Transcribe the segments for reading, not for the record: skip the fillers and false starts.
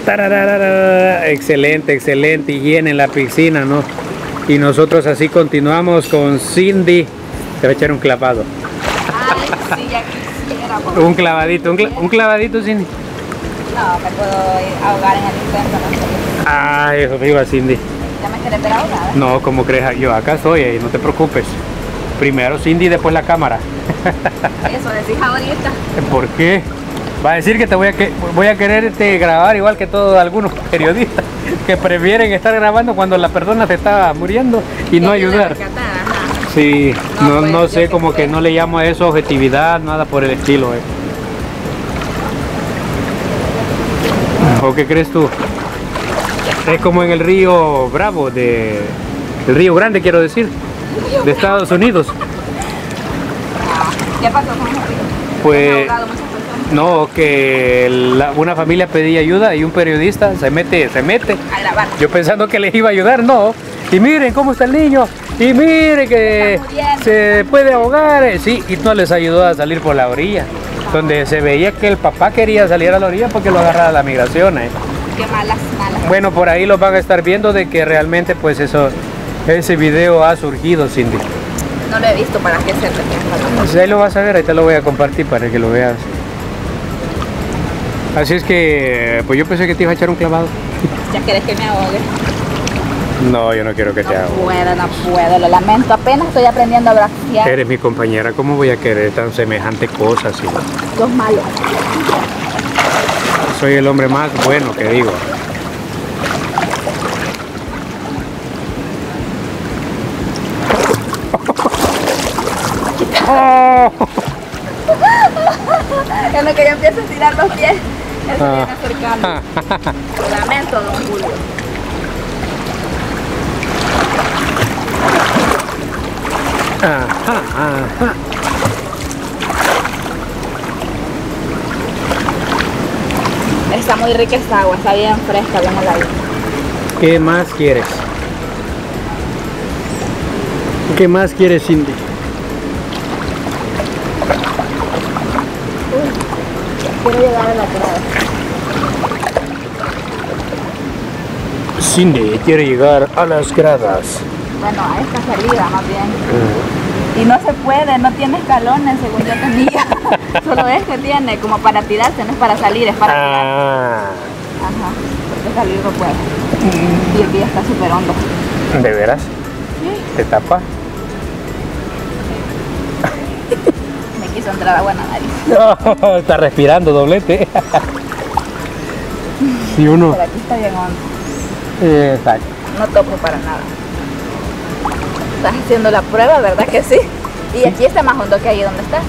Tararara. Excelente, excelente higiene en la piscina, ¿no? Y nosotros así continuamos con Cindy. Te va a echar un clavado. Ay, sí, ya quisiera. Un clavadito, un clavadito, Cindy. No, me puedo ahogar en el intento, no sé. Ay, eso viva, Cindy. ¿Ya me querés ver ahogada? No, como crees, yo acá estoy, no te preocupes. Primero Cindy, después la cámara. Eso decís ahorita. ¿Por qué? Va a decir que voy a quererte grabar igual que todos algunos periodistas que prefieren estar grabando cuando la persona se está muriendo y no ayudar. Sí, no sé, como que no le llamo a eso objetividad, nada por el estilo. ¿O qué crees tú? Es como en el río Bravo, el río Grande, quiero decir, de Estados Unidos. ¿Qué pasó con ese río? Pues no, que una familia pedía ayuda y un periodista se mete a grabar. Yo pensando que les iba a ayudar, no. Y miren cómo está el niño, y miren que se puede ahogar. Sí, y no les ayudó a salir por la orilla, donde se veía que el papá quería salir a la orilla porque lo agarrara la migración. Qué malas. Bueno, por ahí lo van a estar viendo de que realmente pues ese video ha surgido, Cindy. No lo he visto, ¿para qué hacerlo? Pues ahí lo vas a ver, ahí te lo voy a compartir para que lo veas. Así es que, pues yo pensé que te iba a echar un clavado. ¿Ya querés que me ahogue? No, yo no quiero que te ahogue. No puedo, lo lamento. Apenas estoy aprendiendo a bracear. Eres mi compañera, ¿cómo voy a querer tan semejante cosa, Cindy? Sos malo. Soy el hombre más bueno que digo. Oh. En lo que yo empiezo a tirar los pies, él se viene acercando. Lo lamento, don Julio. Está muy rica esta agua, está bien fresca, bien helada. ¿Qué más quieres? ¿Qué más quieres, Cindy? Quiero llegar a la grada. Cindy quiere llegar a las gradas. Bueno, a esta salida más bien. Y no se puede, no tiene escalones según yo tenía. Solo este tiene como para tirarse, no es para salir, es para tirar. Ajá, porque salir no puede. Y el día está súper hondo. ¿De veras? Sí. ¿Te tapa? Me quiso entrar agua en la nariz. No, está respirando doblete. Sí, uno. Pero aquí está bien hondo. Exacto. No topo para nada. Estás haciendo la prueba, ¿verdad que sí? Y aquí está más hondo que ahí donde estás.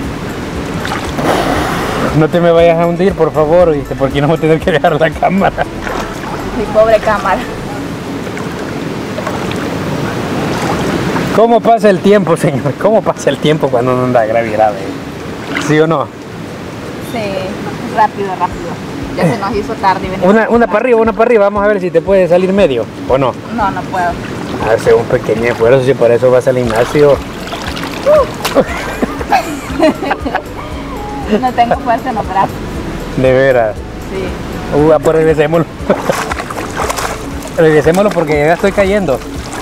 No te me vayas a hundir, por favor, ¿viste? Porque no voy a tener que dejar la cámara. Mi pobre cámara. ¿Cómo pasa el tiempo, señor? ¿Cómo pasa el tiempo cuando uno anda grave? ¿Sí o no? Sí, rápido. Ya se nos hizo tarde. Una para arriba, vamos a ver si te puede salir medio, ¿o no? No, no puedo. Hace un pequeño esfuerzo, si por eso vas al gimnasio. No tengo fuerza en los brazos. De veras. Sí. Pues regresémoslo. Regresémoslo porque ya estoy cayendo.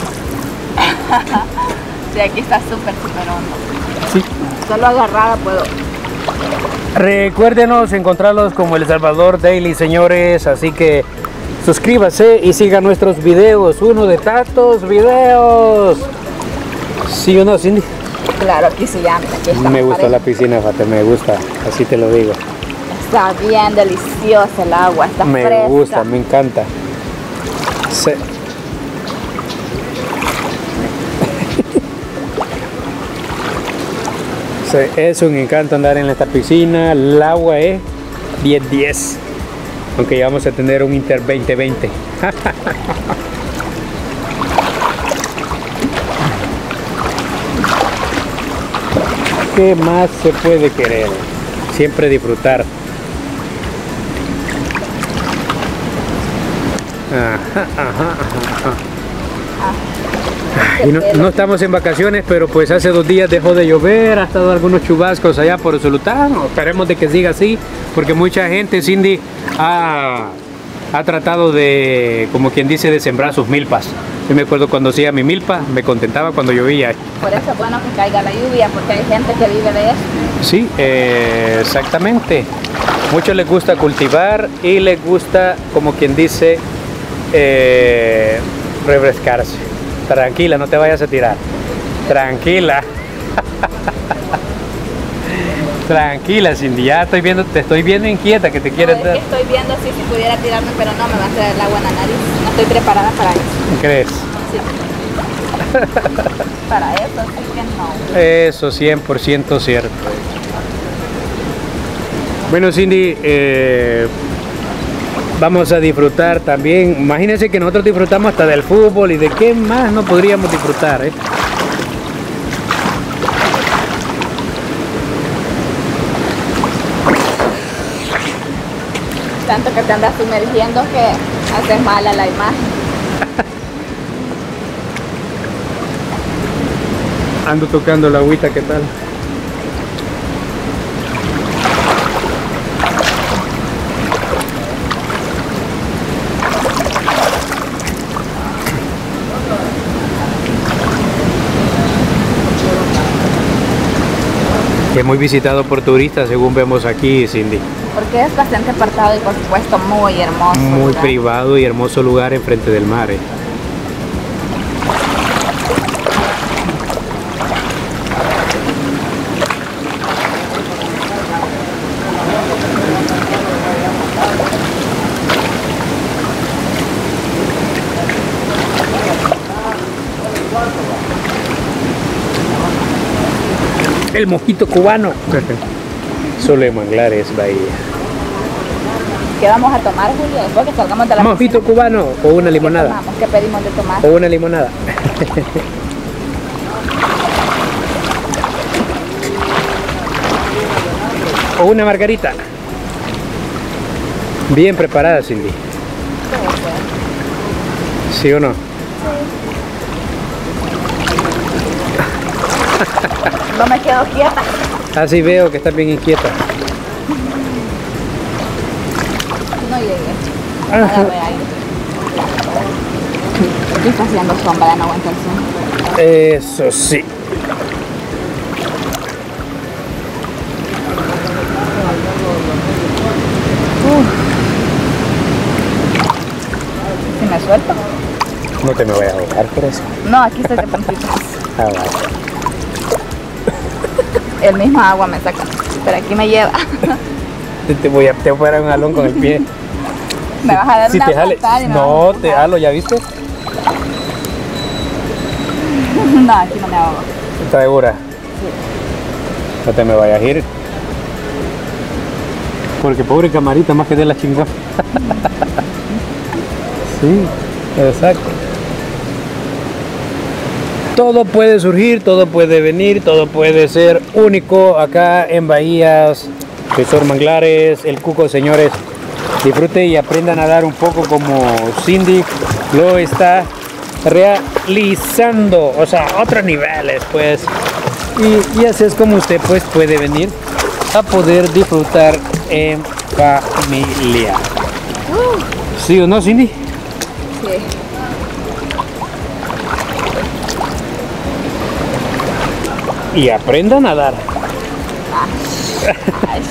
Sí, aquí está súper hondo. Sí. Solo agarrada puedo. Recuérdenos encontrarlos como El Salvador Daily, señores, así que suscríbase y siga nuestros videos, uno de tantos videos. ¿Sí o no, Cindy? Claro, aquí se llama. Aquí está. Me gusta la piscina, Fate, me gusta, así te lo digo. Está bien deliciosa el agua, está fresca. Me gusta, me encanta. Sí. Es un encanto andar en esta piscina, el agua es 10-10, aunque ya vamos a tener un Inter 2020. ¿Qué más se puede querer? Siempre disfrutar. Y no estamos en vacaciones, pero pues hace 2 días dejó de llover, ha estado algunos chubascos allá por Usulután. Esperemos de que siga así, porque mucha gente, Cindy, ha ha tratado de, como quien dice, de sembrar sus milpas. Yo me acuerdo cuando hacía mi milpa, me contentaba cuando llovía. Por eso es bueno que caiga la lluvia, porque hay gente que vive de eso. Sí, exactamente. Muchos les gusta cultivar y les gusta, como quien dice, refrescarse. Tranquila, no te vayas a tirar. Tranquila. Tranquila, Cindy, ya estoy viendo, te estoy viendo inquieta que te quieres No, dar. es que estoy viendo si pudiera tirarme, pero no me va a entrar el agua en la nariz. No estoy preparada para eso. ¿Crees? Sí. Para eso sí que no. Eso, 100% cierto. Bueno, Cindy, vamos a disfrutar también. Imagínense que nosotros disfrutamos hasta del fútbol y de qué más no podríamos disfrutar, ¿eh? Tanto que te andas sumergiendo que haces mal a la imagen. Ando tocando la agüita, ¿qué tal? Que es muy visitado por turistas, según vemos aquí, Cindy. Porque es bastante apartado y por supuesto muy hermoso. Muy lugar. privado y hermoso lugar enfrente del mar, ¿eh? El mojito cubano. Solo en Manglares, Bahía. ¿Qué vamos a tomar, Julio? Después que salgamos de la ¿Mojito piscina? cubano o una ¿Qué limonada? tomamos? ¿Qué pedimos de tomar? O una limonada. O una margarita. Bien preparada, Cindy. Puede ser. ¿Sí o no? No me quedo quieta. Así veo que estás bien inquieta. No llegué. Ajá. Agarré aire. Aquí está haciendo sombra, no aguanta el sol. Eso sí. Si me suelto. No te me voy a ahogar por eso. No, aquí estoy de puntitas. Ah, vale. El mismo agua me saca. Pero aquí me lleva. Te voy a dar un jalón con el pie. Me vas a dar Si una te jale. patada y me No, vas a te jalo, ¿ya viste? No, aquí no me ahogo. ¿Estás segura? No te me vayas a ir. Porque pobre camarita, más que de la chingona. Sí, exacto. Todo puede surgir, todo puede venir, todo puede ser único acá en Bahías, Resort Manglares, El Cuco, señores. Disfruten y aprendan a nadar un poco como Cindy lo está realizando, o sea, otros niveles, pues. Y así es como usted pues puede venir a poder disfrutar en familia. ¿Sí o no, Cindy? Sí. Y aprenda a nadar. Ay.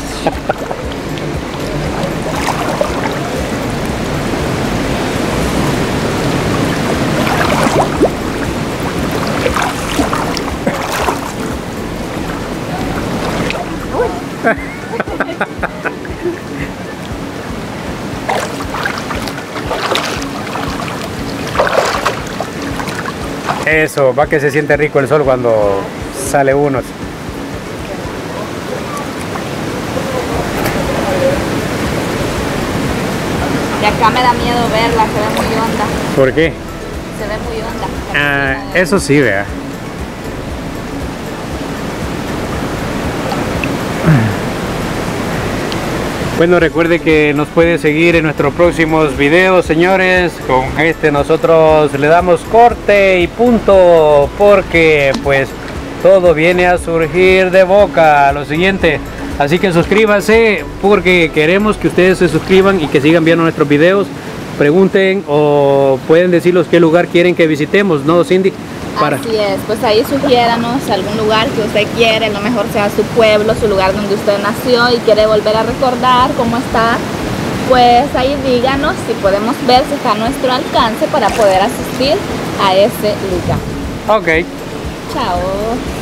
Eso, va que se siente rico el sol cuando sale uno. Y acá me da miedo verla, se ve muy honda. ¿Por qué? Se ve muy honda. Ah, eso sí, vea. Bueno, recuerde que nos puede seguir en nuestros próximos videos, señores. Con este nosotros le damos corte y punto, porque pues todo viene a surgir de boca. Lo siguiente, así que suscríbanse porque queremos que ustedes se suscriban y que sigan viendo nuestros videos pregunten o pueden decirnos qué lugar quieren que visitemos, ¿no, Cindy? Así es, pues ahí sugiéranos algún lugar que usted quiere, a lo mejor sea su pueblo, su lugar donde usted nació y quiere volver a recordar cómo está. Pues ahí díganos si podemos ver si está a nuestro alcance para poder asistir a ese lugar. Ok. Chao.